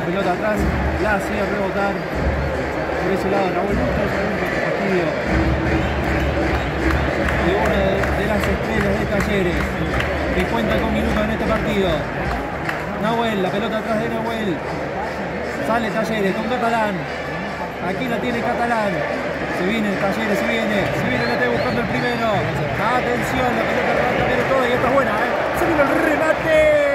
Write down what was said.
pelota atrás, la hacía rebotar por ese lado. Raúl Bustos, un partido de una de las estrellas de Talleres, que cuenta con minutos en este partido. Nahuel, la pelota atrás de Nahuel. Sale Talleres con Catalán. Aquí la tiene Catalán. Se viene Talleres, se viene la está buscando el primero. Atención, la pelota levanta bien todo y esta es buena, Se viene el remate.